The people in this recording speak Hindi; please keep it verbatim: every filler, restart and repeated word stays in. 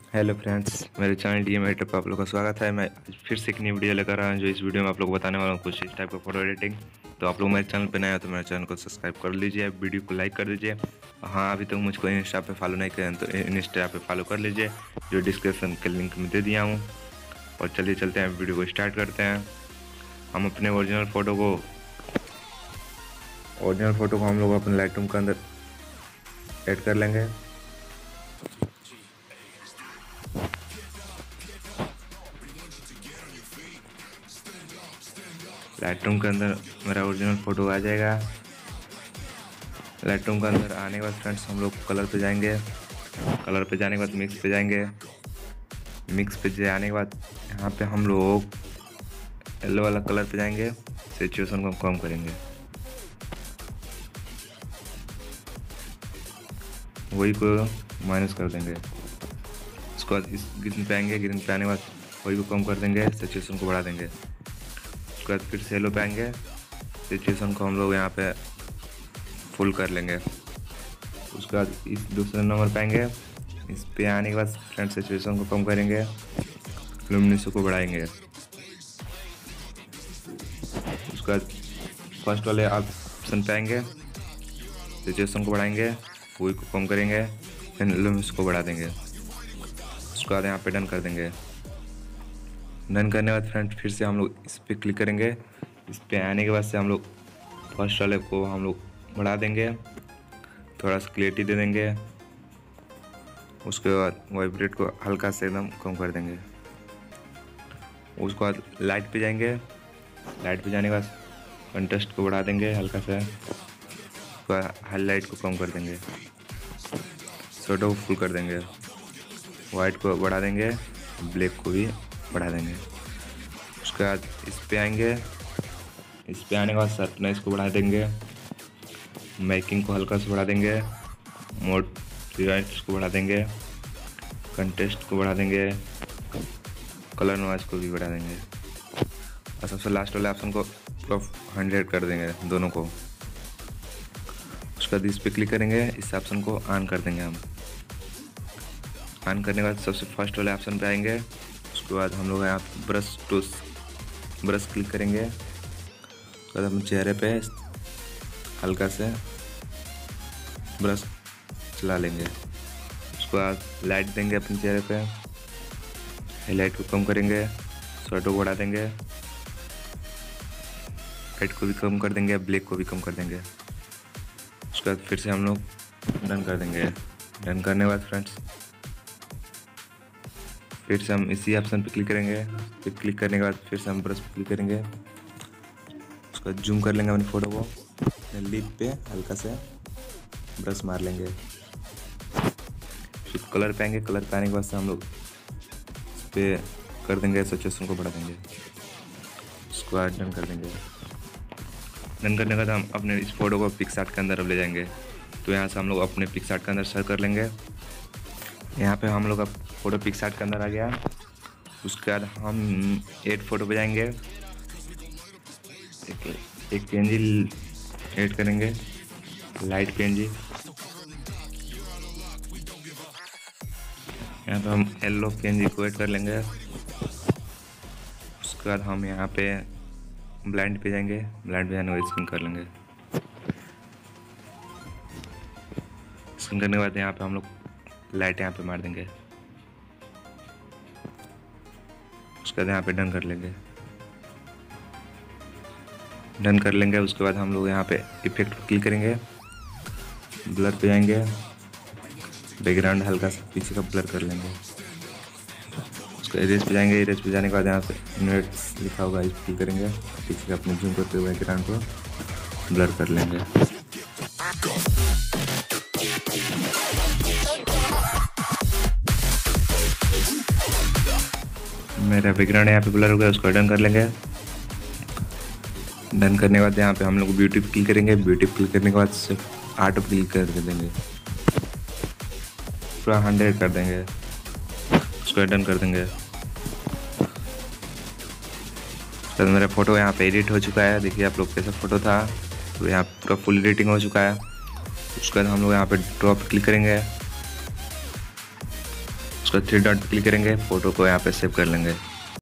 हेलो फ्रेंड्स, मेरे चैनल डी एम एडिटर पर आप लोग का स्वागत है। मैं आज फिर से एक नई वीडियो लेकर आया हूँ। जो इस वीडियो में आप लोग को बताने वाला हूँ कुछ इस टाइप का फोटो एडिटिंग। तो आप लोग मेरे चैनल पर नए हो तो मेरे चैनल को सब्सक्राइब कर लीजिए, वीडियो को लाइक कर दीजिए। हाँ, अभी तक तो मुझको इंस्टा पे फॉलो नहीं करें तो इंस्टा पे फॉलो कर लीजिए, जो डिस्क्रिप्शन के लिंक में दे दिया हूँ। और चलिए चलते हैं, वीडियो को स्टार्ट करते हैं। हम अपने ओरिजिनल फ़ोटो को ओरिजिनल फ़ोटो को हम लोग अपने लाइटरूम के अंदर ऐड कर लेंगे। लाइटरूम के अंदर मेरा ओरिजिनल फ़ोटो आ जाएगा। लाइटरूम के अंदर आने के बाद फ्रेंड्स हम लोग कलर पे जाएंगे। कलर पे जाने के बाद मिक्स पे जाएंगे। मिक्स पे जाने के बाद यहाँ पे हम लोग येलो वाला कलर पे जाएंगे। सैचुरेशन को कम करेंगे, वही को माइनस कर देंगे। उसके बाद इस ग्रीन पे आएंगे। ग्रीन पे आने के बाद वही को कम कर देंगे, सैचुरेशन को बढ़ा देंगे। उसके बाद फिर से येलो पे आएंगे। सैचुरेशन को हम लोग यहाँ पे फुल कर लेंगे। उसके बाद इस दूसरे नंबर पे आएंगे। इस पे आने के बाद फ्रंट सैचुरेशन को कम करेंगे, लुमिनस को बढ़ाएंगे। उसके बाद फर्स्ट वाले ऑप्शन पे आएंगे, सैचुरेशन को बढ़ाएंगे, वही को कम करेंगे, फिर लुमिनस को बढ़ा देंगे। उसके बाद यहाँ पे डन कर देंगे। डन करने के बाद फ्रंट फिर से हम लोग इस पर क्लिक करेंगे। इस पे आने के बाद से हम लोग फर्स्ट वाले को हम लोग बढ़ा देंगे, थोड़ा सा क्लियरिटी दे देंगे। उसके बाद वाइब्रेट को हल्का से एकदम कम कर देंगे। उसके बाद लाइट पे जाएंगे। लाइट पे जाने के बाद कंट्रास्ट को बढ़ा देंगे हल्का से। उसके बाद हाईलाइट को कम कर देंगे, शैडो को फुल कर देंगे, वाइट को बढ़ा देंगे, ब्लैक को भी बढ़ा देंगे। उसके बाद इस पे आएंगे। इस पे आने के बाद शार्पनेस को बढ़ा देंगे, मेकिंग को हल्का से बढ़ा देंगे, मोड रिवाइट्स को बढ़ा देंगे, कंटेस्ट को बढ़ा देंगे, कलर नॉइज को भी बढ़ा देंगे। और सबसे लास्ट वाले ऑप्शन को पूरा हंड्रेड कर देंगे दोनों को। उसके बाद इस पे क्लिक करेंगे, इस ऑप्शन को ऑन कर देंगे हम। ऑन करने के बाद सबसे फर्स्ट वाले ऑप्शन पे आएंगे। उसके बाद हम लोग यहाँ ब्रश टूल्स ब्रश क्लिक करेंगे। उसके बाद हम चेहरे पे हल्का से ब्रश चला लेंगे। उसके बाद लाइट देंगे अपने चेहरे पे, हाईलाइट को कम करेंगे, शैडो को बढ़ा देंगे, लाइट को भी कम कर देंगे, ब्लैक को भी कम कर देंगे। उसके बाद फिर से हम लोग डन कर देंगे। डन करने के बाद फ्रेंड्स फिर से हम इसी ऑप्शन पे क्लिक करेंगे। फिर क्लिक करने के बाद फिर से हम ब्रश पे क्लिक करेंगे। उसका जूम कर लेंगे अपनी फ़ोटो को, लिप पे हल्का से ब्रश मार लेंगे। फिर कलर पे आएंगे। कलर पे आने के बाद से हम लोग इस पे कर देंगे, सैचुरेशन को बढ़ा देंगे। उसके बाद डन कर देंगे। डन करने के बाद हम अपने इस फोटो को पिक्सआर्ट के अंदर अब ले जाएंगे। तो यहाँ से हम लोग अपने पिक्सआर्ट के अंदर सर्च कर लेंगे। यहाँ पे हम लोग अब फोटो पिक्सआर्ट के अंदर आ गया। उसके बाद हम एड फोटो पे जाएंगे, एक, एक पीएनजी ऐड करेंगे, लाइट पीएनजी। यहाँ पे हम येलो पीएनजी को ऐड कर लेंगे। उसके बाद हम यहाँ पे ब्लाइंड पे जाएंगे। ब्लाइंड पे जाने को स्किन कर लेंगे। स्किन करने के बाद यहाँ पे हम लोग लाइट यहाँ पे मार देंगे। उसके बाद यहाँ पे डन कर लेंगे। डन कर लेंगे। उसके बाद हम लोग यहाँ पे इफेक्ट पर क्लिक करेंगे, ब्लर पे जाएंगे, बैकग्राउंड हल्का सा पीछे का ब्लर कर लेंगे। उसके इरेज पे जाएंगे। इरेज पे जाने के बाद यहाँ पे इन्वर्ट्स लिखा होगा, इस क्लिक करेंगे, पीछे का अपने जूम करते हुए बैकग्राउंड को ब्लर कर लेंगे। मेरा बैकग्राउंड यहाँ पे ब्लर हो गया, उसको डन कर लेंगे। डन करने के बाद यहाँ पे हम लोग ब्यूटी पे क्लिक करेंगे। ब्यूटी पे क्लिक करने के बाद सिर्फ आर्ट पे क्लिक कर देंगे, पूरा हंड्रेड कर देंगे। उसको डन कर देंगे। तो मेरा फ़ोटो यहाँ पे एडिट हो चुका है। देखिए आप लोग कैसा फ़ोटो था, तो यहाँ पूरा फुल एडिटिंग हो चुका है। उसके बाद हम लोग यहाँ पे ड्रॉप क्लिक करेंगे। उसका थ्री डॉट पे क्लिक करेंगे, फ़ोटो को यहाँ पे सेव कर लेंगे।